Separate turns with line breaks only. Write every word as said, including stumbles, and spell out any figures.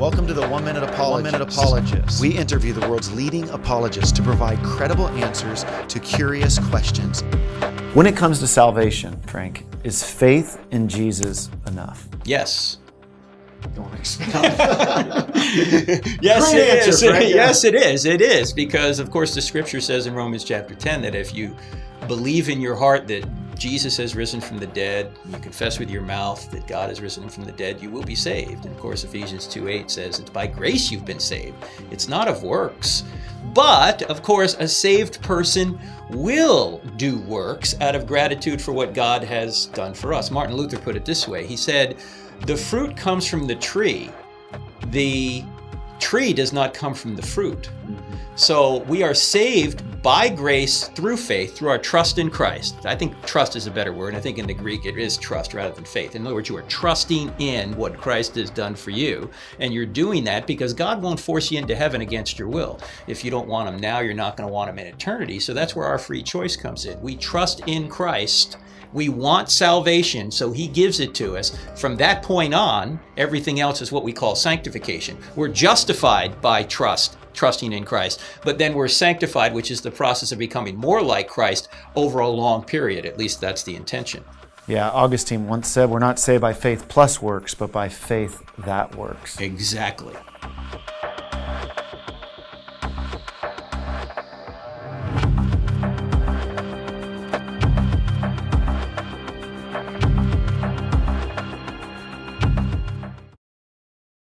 Welcome to the One Minute Apologist. One Minute Apologist. We interview the world's leading apologists to provide credible answers to curious questions. When it comes to salvation, Frank, is faith in Jesus enough?
Yes.
Don't expect.
Yes,
Great
it
answer,
is.
Frank.
Yes, it is. It is because, of course, the Scripture says in Romans chapter ten that if you believe in your heart that Jesus has risen from the dead, you confess with your mouth that God has risen from the dead, you will be saved. And of course, Ephesians two eight says it's by grace you've been saved. It's not of works. But, of course, a saved person will do works out of gratitude for what God has done for us. Martin Luther put it this way. He said, "The fruit comes from the tree. The tree does not come from the fruit." Mm-hmm. So we are saved by grace through faith, through our trust in Christ. I think trust is a better word. I think in the Greek it is trust rather than faith. In other words, you are trusting in what Christ has done for you. And you're doing that because God won't force you into heaven against your will. If you don't want him now, you're not going to want him in eternity. So that's where our free choice comes in. We trust in Christ. We want salvation, so he gives it to us. From that point on, everything else is what we call sanctification. We're justified by trust, trusting in Christ, but then we're sanctified, which is the process of becoming more like Christ over a long period. At least that's the intention.
Yeah, Augustine once said, we're not saved by faith plus works, but by faith that works.
Exactly.